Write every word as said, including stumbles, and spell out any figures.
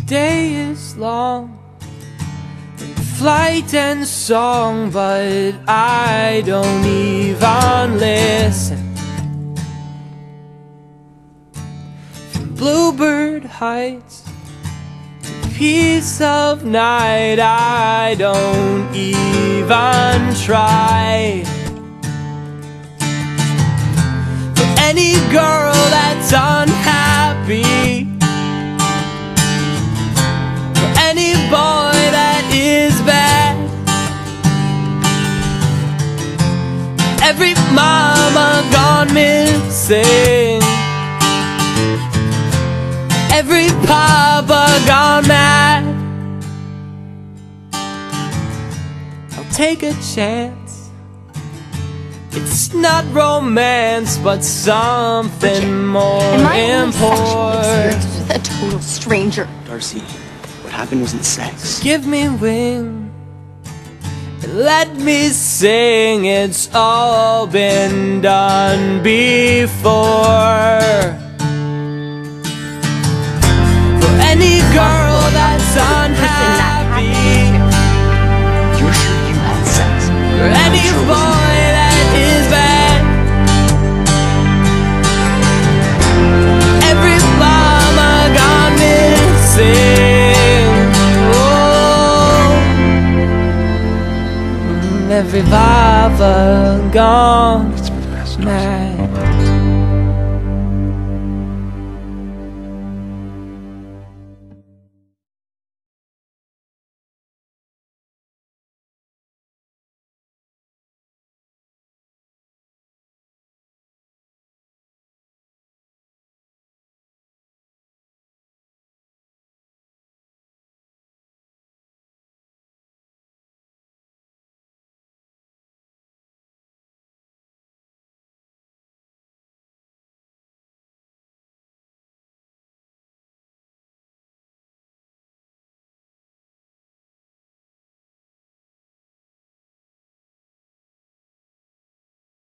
day is long, flight and song, but I don't even listen. From Bluebird Heights to Peace of Night, I don't even try. For any girl that's unhappy, any boy that is bad, every mama gone missing, every papa gone mad, I'll take a chance. It's not romance, but something more important. With a total stranger. Darcy, what happened wasn't sex. Give me wing and let me sing. It's all been done before. For any girl that's unhappy, You're sure you had sex? for any sure boy that is bad, every mama gone missing, every papa gone mad.